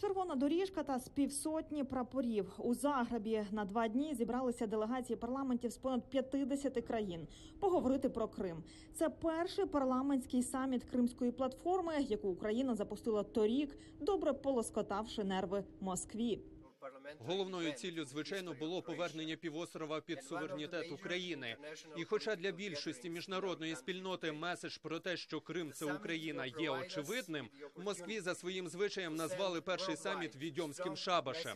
Червона доріжка та з півсотні прапорів. У Загребі на 2 дні зібралися делегації парламентів з понад 50 країн поговорити про Крим. Це перший парламентський саміт Кримської платформи, яку Україна запустила торік, добре полоскотавши нерви Москві. Головною ціллю, звичайно, було повернення півострова під суверенітет України. І хоча для більшості міжнародної спільноти меседж про те, що Крим – це Україна, є очевидним, в Москві за своїм звичаєм назвали перший саміт відьомським шабашем.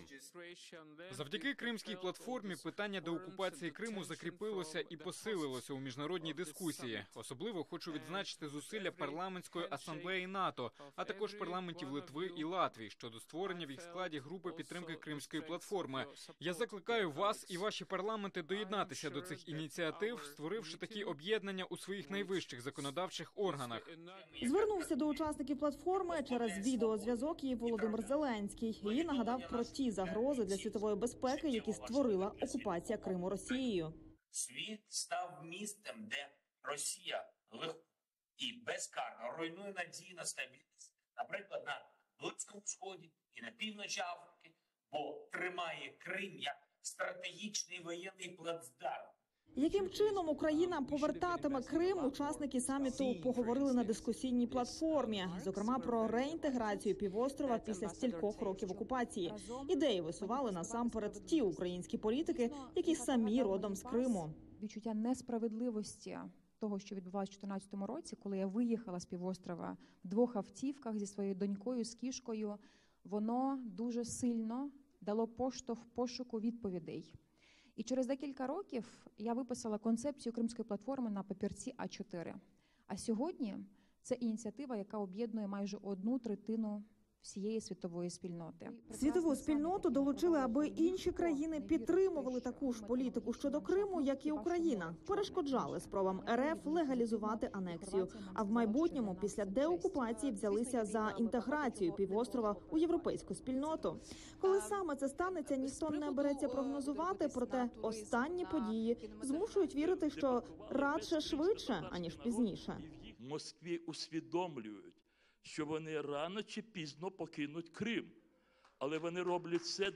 Завдяки Кримській платформі питання деокупації Криму закріпилося і посилилося у міжнародній дискусії. Особливо хочу відзначити зусилля парламентської асамблеї НАТО, а також парламентів Литви і Латвії щодо створення в їх складі групи підтримки Кримської платформи. Я закликаю вас і ваші парламенти доєднатися до цих ініціатив, створивши такі об'єднання у своїх найвищих законодавчих органах. Звернувся до учасників платформи через відеозв'язок і Володимир Зеленський. І нагадав про ті загрози для світової безпеки, які створила окупація Криму Росією. Світ став місцем, де Росія легко і безкарно руйнує надії на стабільність. Наприклад, на Близькому Сході і на півночі Африки, бо тримає Крим як стратегічний воєнний плацдарм. Яким чином Україна повертатиме Крим, учасники саміту поговорили на дискусійній платформі, зокрема про реінтеграцію півострова після стількох років окупації. Ідеї висували насамперед ті українські політики, які самі родом з Криму. Відчуття несправедливості того, що відбувалося в 2014 році, коли я виїхала з півострова в 2 автівках зі своєю донькою, з кішкою, воно дуже сильно дало поштовх пошуку відповідей. І через декілька років я виписала концепцію Кримської платформи на папірці А4. А сьогодні це ініціатива, яка об'єднує майже 1/3 всієї світової спільноти. Світову спільноту долучили, аби інші країни підтримували таку ж політику щодо Криму, як і Україна. Перешкоджали спробам РФ легалізувати анексію. А в майбутньому, після деокупації, взялися за інтеграцію півострова у європейську спільноту. Коли саме це станеться, ніхто не береться прогнозувати, проте останні події змушують вірити, що радше швидше, аніж пізніше. В Москві усвідомлюють, що вони рано чи пізно покинуть Крим. Але вони роблять все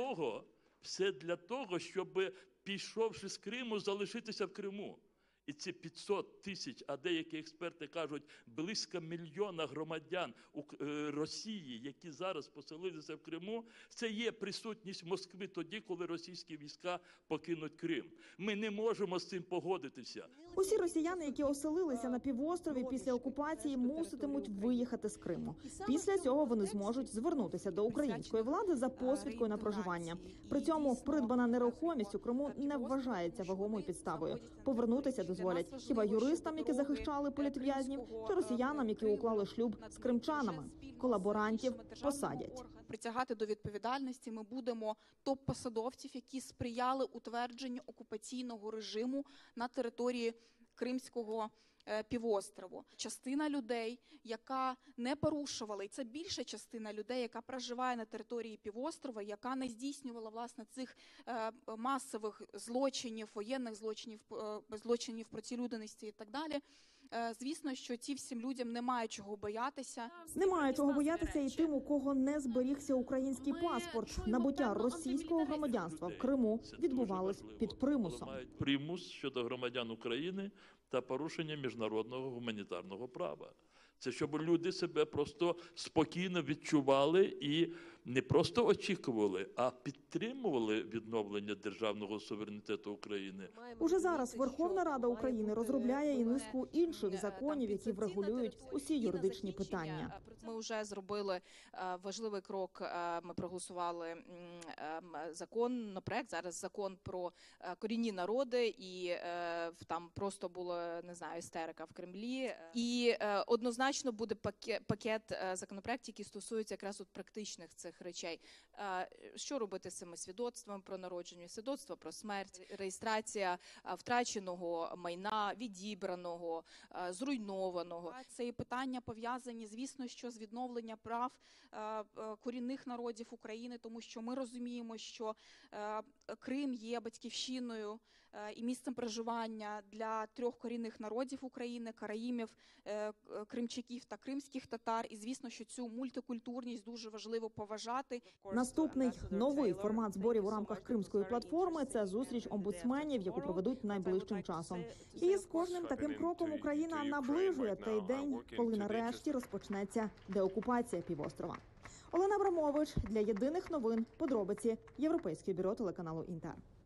для того, щоб, пішовши з Криму, залишитися в Криму. І ці 500 тисяч, а деякі експерти кажуть, близько 1 мільйона громадян Росії, які зараз поселилися в Криму, це є присутність Москви тоді, коли російські війська покинуть Крим. Ми не можемо з цим погодитися. Усі росіяни, які оселилися на півострові після окупації, муситимуть виїхати з Криму. Після цього вони зможуть звернутися до української влади за посвідкою на проживання. При цьому придбана нерухомість у Криму не вважається вагомою підставою. Повернутися дозволять хіба юристам, які захищали політв'язнів, чи росіянам, які уклали шлюб з кримчанами. Колаборантів посадять. Притягати до відповідальності ми будемо топ-посадовців, які сприяли утвердженню окупаційного режиму на території Кримського півострову. Частина людей, яка не порушувала, і це більша частина людей, яка проживає на території півострова, яка не здійснювала, власне, цих масових злочинів, воєнних злочинів проти людяності і так далі. Звісно, що ці всім людям немає чого боятися. Немає чого боятися і тим, у кого не зберігся український паспорт. Набуття російського громадянства в Криму відбувалось під примусом. Примус щодо громадян України та порушення міжнародного гуманітарного права. Це щоб люди себе просто спокійно відчували і не просто очікували, а підтримували відновлення державного суверенітету України. Уже зараз Верховна Рада України розробляє і низку інших законів, які врегулюють усі юридичні питання. Ми вже зробили важливий крок, ми проголосували законопроект, зараз закон про корінні народи, і там просто була, не знаю, істерика в Кремлі. І однозначно буде пакет законопроєктів, які стосуються якраз от практичних цих речей. Що робити з цими свідоцтвами про народження, свідоцтво про смерть, реєстрація втраченого майна, відібраного, зруйнованого. Це і питання пов'язані, звісно, що з відновлення прав корінних народів України, тому що ми розуміємо, що Крим є батьківщиною і місцем проживання для 3 корінних народів України – караїмів, кримчаків та кримських татар. І, звісно, що цю мультикультурність дуже важливо поважати. вважати. Наступний новий формат зборів у рамках Кримської платформи – це зустріч омбудсменів, яку проведуть найближчим часом. І з кожним таким кроком Україна наближує той день, коли нарешті розпочнеться деокупація півострова. Олена Абрамович для Єдиних новин, подробиці, Європейське бюро телеканалу Інтер.